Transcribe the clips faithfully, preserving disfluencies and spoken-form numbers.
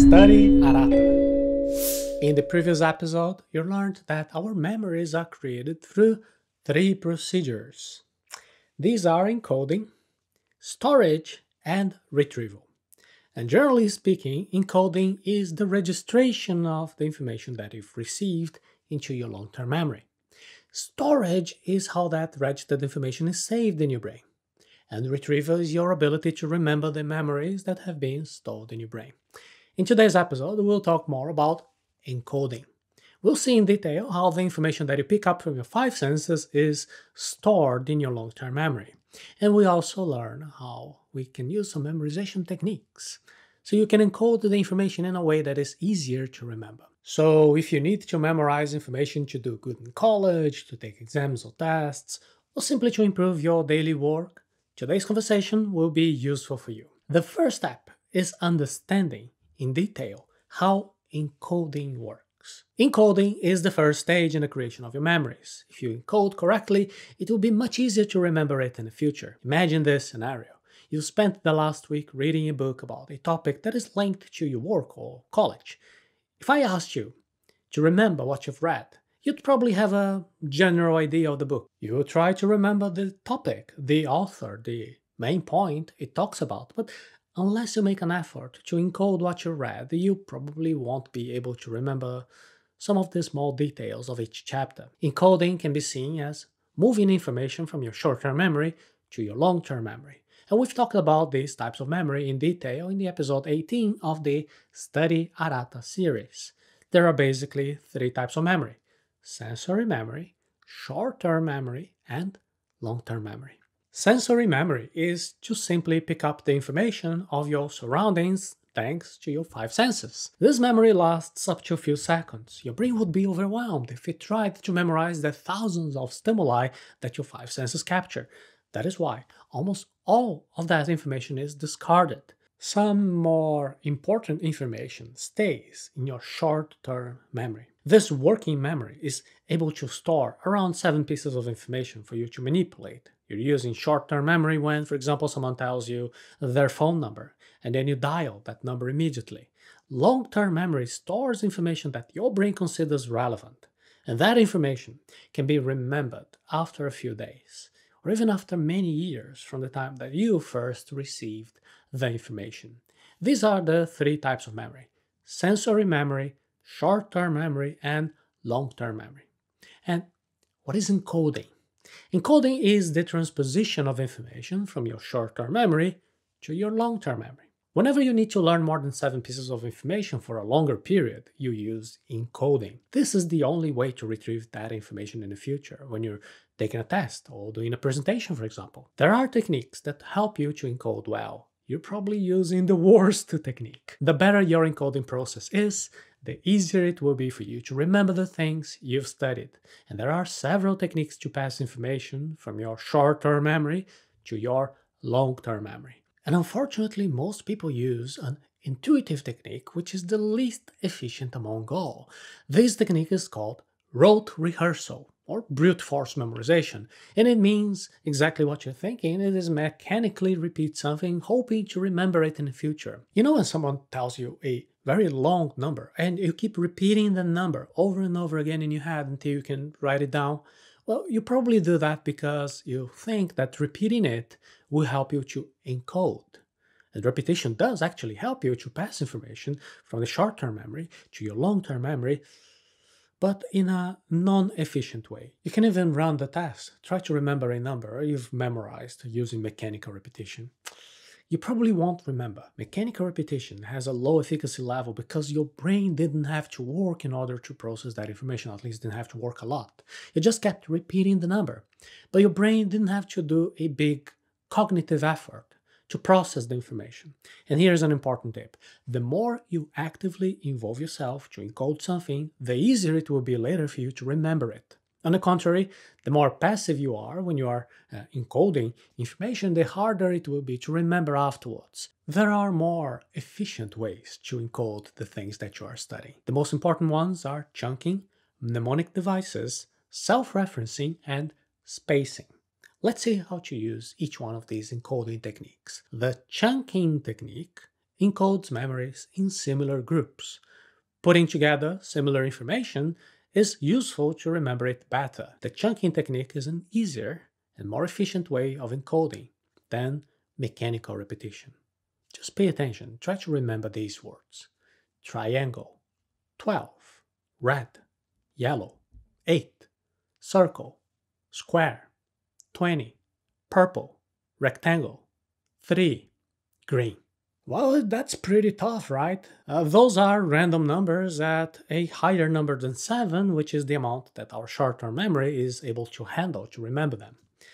Study Arata. In the previous episode, you learned that our memories are created through three procedures. These are encoding, storage, and retrieval. And generally speaking, encoding is the registration of the information that you've received into your long-term memory. Storage is how that registered information is saved in your brain. And retrieval is your ability to remember the memories that have been stored in your brain. In today's episode, we'll talk more about encoding. We'll see in detail how the information that you pick up from your five senses is stored in your long-term memory. And we also learn how we can use some memorization techniques so you can encode the information in a way that is easier to remember. So if you need to memorize information to do good in college, to take exams or tests, or simply to improve your daily work, today's conversation will be useful for you. The first step is understanding in detail how encoding works. Encoding is the first stage in the creation of your memories. If you encode correctly, it will be much easier to remember it in the future. Imagine this scenario. You spent the last week reading a book about a topic that is linked to your work or college. If I asked you to remember what you've read, you'd probably have a general idea of the book. You will try to remember the topic, the author, the main point it talks about, but unless you make an effort to encode what you read, you probably won't be able to remember some of the small details of each chapter. Encoding can be seen as moving information from your short-term memory to your long-term memory. And we've talked about these types of memory in detail in the episode eighteen of the Study Arata series. There are basically three types of memory: sensory memory, short-term memory, and long-term memory. Sensory memory is to simply pick up the information of your surroundings thanks to your five senses. This memory lasts up to a few seconds. Your brain would be overwhelmed if it tried to memorize the thousands of stimuli that your five senses capture. That is why almost all of that information is discarded. Some more important information stays in your short-term memory. This working memory is able to store around seven pieces of information for you to manipulate. You're using short-term memory when, for example, someone tells you their phone number, and then you dial that number immediately. Long-term memory stores information that your brain considers relevant, and that information can be remembered after a few days, or even after many years from the time that you first received the information. These are the three types of memory: sensory memory, short-term memory, and long-term memory. And what is encoding? Encoding is the transposition of information from your short-term memory to your long-term memory. Whenever you need to learn more than seven pieces of information for a longer period, you use encoding. This is the only way to retrieve that information in the future, when you're taking a test or doing a presentation, for example. There are techniques that help you to encode well. You're probably using the worst technique. The better your encoding process is, the easier it will be for you to remember the things you've studied. And there are several techniques to pass information from your short-term memory to your long-term memory. And unfortunately, most people use an intuitive technique, which is the least efficient among all. This technique is called rote rehearsal, or brute force memorization, and it means exactly what you're thinking. It is mechanically repeat something, hoping to remember it in the future. You know when someone tells you a very long number, and you keep repeating the number over and over again in your head until you can write it down? Well, you probably do that because you think that repeating it will help you to encode. And repetition does actually help you to pass information from the short-term memory to your long-term memory, but in a non-efficient way. You can even run the test. Try to remember a number you've memorized using mechanical repetition. You probably won't remember. Mechanical repetition has a low efficacy level because your brain didn't have to work in order to process that information, at least didn't have to work a lot. You just kept repeating the number, but your brain didn't have to do a big cognitive effort to process the information. And here's an important tip. The more you actively involve yourself to encode something, the easier it will be later for you to remember it. On the contrary, the more passive you are when you are uh, encoding information, the harder it will be to remember afterwards. There are more efficient ways to encode the things that you are studying. The most important ones are chunking, mnemonic devices, self-referencing, and spacing. Let's see how to use each one of these encoding techniques. The chunking technique encodes memories in similar groups. Putting together similar information is useful to remember it better. The chunking technique is an easier and more efficient way of encoding than mechanical repetition. Just pay attention, try to remember these words. Triangle, twelve, red, yellow, eight, circle, square, twenty, purple, rectangle, three, green. Well, that's pretty tough, right? Uh, those are random numbers at a higher number than seven, which is the amount that our short-term memory is able to handle to remember them.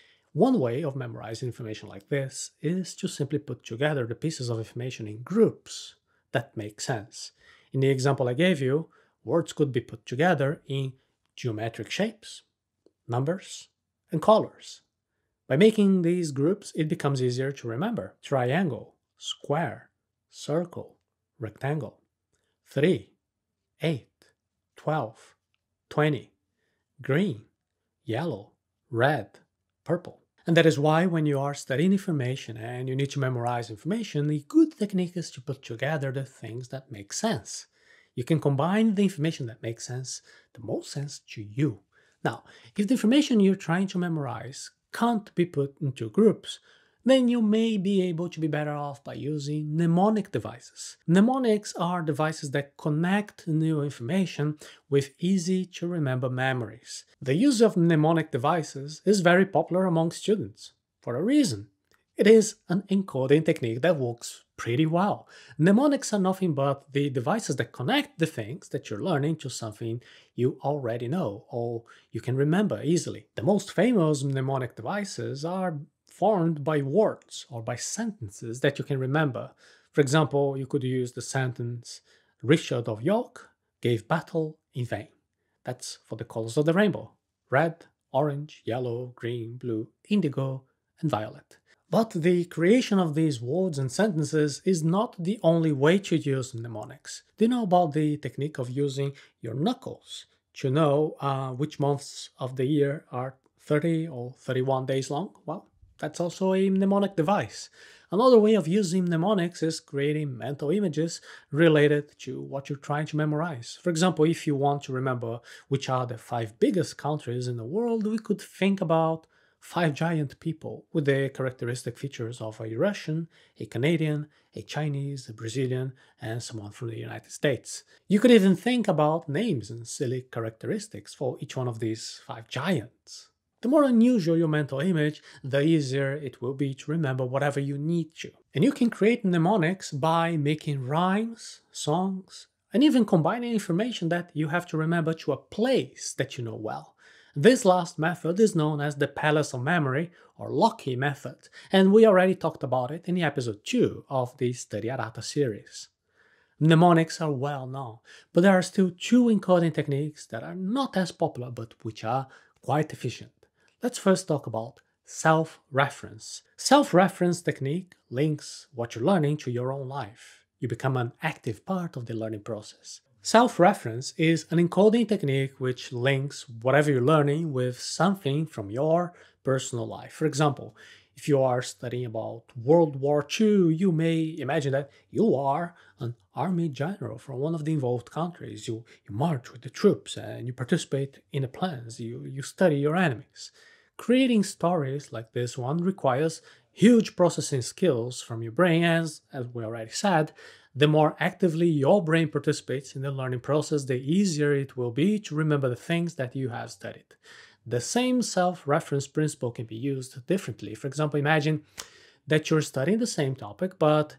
One way of memorizing information like this is to simply put together the pieces of information in groups that make sense. In the example I gave you, words could be put together in geometric shapes, numbers, and colors. By making these groups, it becomes easier to remember. Triangle, square, circle, rectangle, three, eight, twelve, twenty, green, yellow, red, purple. And that is why when you are studying information and you need to memorize information, a good technique is to put together the things that make sense. You can combine the information that makes sense, the most sense to you. Now, if the information you're trying to memorize can't be put into groups, then you may be able to be better off by using mnemonic devices. Mnemonics are devices that connect new information with easy-to-remember memories. The use of mnemonic devices is very popular among students, for a reason. It is an encoding technique that works pretty well. Mnemonics are nothing but the devices that connect the things that you're learning to something you already know or you can remember easily. The most famous mnemonic devices are formed by words or by sentences that you can remember. For example, you could use the sentence, Richard of York gave battle in vain. That's for the colors of the rainbow: red, orange, yellow, green, blue, indigo, and violet. But the creation of these words and sentences is not the only way to use mnemonics. Do you know about the technique of using your knuckles to know uh, which months of the year are thirty or thirty-one days long? Well, that's also a mnemonic device. Another way of using mnemonics is creating mental images related to what you're trying to memorize. For example, if you want to remember which are the five biggest countries in the world, we could think about five giant people with the characteristic features of a Russian, a Canadian, a Chinese, a Brazilian, and someone from the United States. You could even think about names and silly characteristics for each one of these five giants. The more unusual your mental image, the easier it will be to remember whatever you need to. And you can create mnemonics by making rhymes, songs, and even combining information that you have to remember to a place that you know well. This last method is known as the Palace of Memory, or Locky method, and we already talked about it in the episode two of the Study Arata series. Mnemonics are well known, but there are still two encoding techniques that are not as popular but which are quite efficient. Let's first talk about self-reference. Self-reference technique links what you're learning to your own life. You become an active part of the learning process. Self-reference is an encoding technique which links whatever you're learning with something from your personal life. For example, if you are studying about World War Two, you may imagine that you are an army general from one of the involved countries. You, you march with the troops and you participate in the plans. You, you study your enemies. Creating stories like this one requires huge processing skills from your brain, as, as we already said. The more actively your brain participates in the learning process, the easier it will be to remember the things that you have studied. The same self-reference principle can be used differently. For example, imagine that you're studying the same topic, but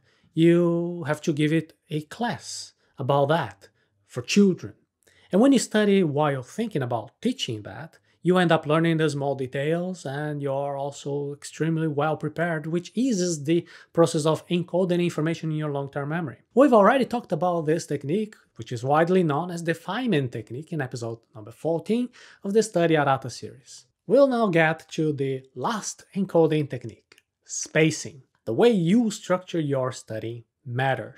you have to give it a class about that for children. And when you study while thinking about teaching that, you end up learning the small details and you're also extremely well prepared, which eases the process of encoding information in your long-term memory. We've already talked about this technique, which is widely known as the Feynman technique, in episode number fourteen of the Study Arata series. We'll now get to the last encoding technique, spacing. The way you structure your study matters.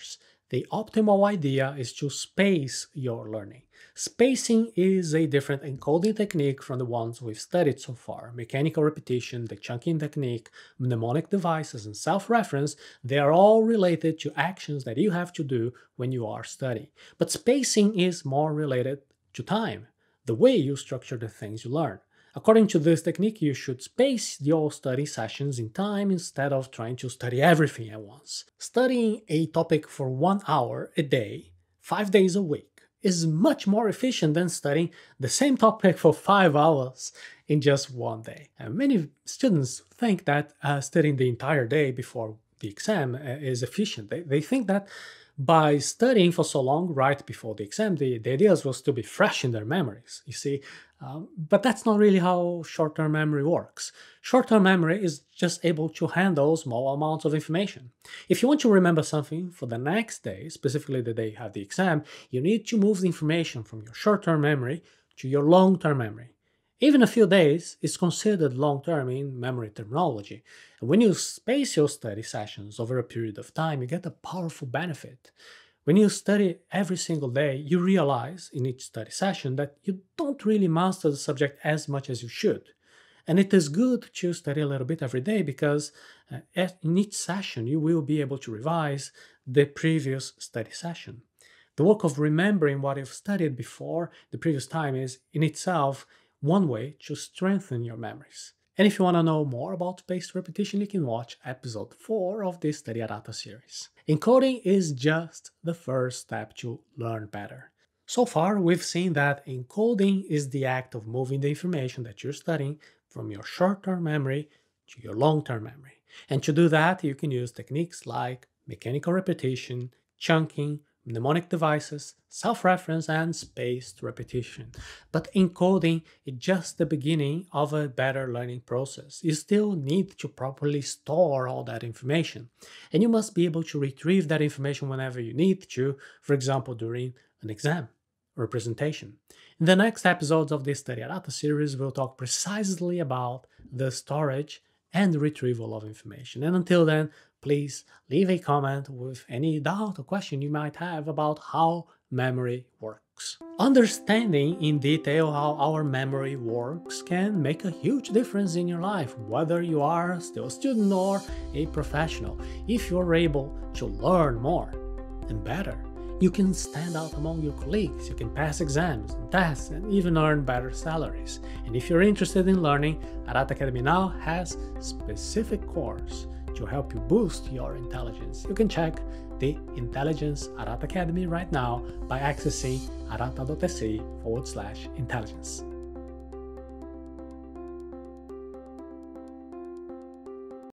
The optimal idea is to space your learning. Spacing is a different encoding technique from the ones we've studied so far. Mechanical repetition, the chunking technique, mnemonic devices, and self-reference, they are all related to actions that you have to do when you are studying. But spacing is more related to time, the way you structure the things you learn. According to this technique, you should space your study sessions in time instead of trying to study everything at once. Studying a topic for one hour a day, five days a week, is much more efficient than studying the same topic for five hours in just one day. And many students think that uh, studying the entire day before the exam uh, is efficient. They, they think that by studying for so long right before the exam, the, the ideas will still be fresh in their memories, you see. Um, but that's not really how short-term memory works. Short-term memory is just able to handle small amounts of information. If you want to remember something for the next day, specifically the day you have the exam, you need to move the information from your short-term memory to your long-term memory. Even a few days is considered long-term in memory terminology. And when you space your study sessions over a period of time, you get a powerful benefit. When you study every single day, you realize in each study session that you don't really master the subject as much as you should. And it is good to study a little bit every day because uh, in each session you will be able to revise the previous study session. The work of remembering what you've studied before the previous time is in itself one way to strengthen your memories. And if you want to know more about spaced repetition, you can watch episode four of this Study Arata series. Encoding is just the first step to learn better. So far, we've seen that encoding is the act of moving the information that you're studying from your short-term memory to your long-term memory. And to do that, you can use techniques like mechanical repetition, chunking, mnemonic devices, self-reference, and spaced repetition. But encoding is just the beginning of a better learning process. You still need to properly store all that information, and you must be able to retrieve that information whenever you need to, for example, during an exam or a presentation. In the next episodes of this Study Arata series, we'll talk precisely about the storage and retrieval of information. And until then, please leave a comment with any doubt or question you might have about how memory works. Understanding in detail how our memory works can make a huge difference in your life, whether you are still a student or a professional. If you're able to learn more and better, you can stand out among your colleagues, you can pass exams and tests, and even earn better salaries. And if you're interested in learning, Arata Academy now has specific course to help you boost your intelligence. You can check the Intelligence Arata Academy right now by accessing arata.se forward slash intelligence.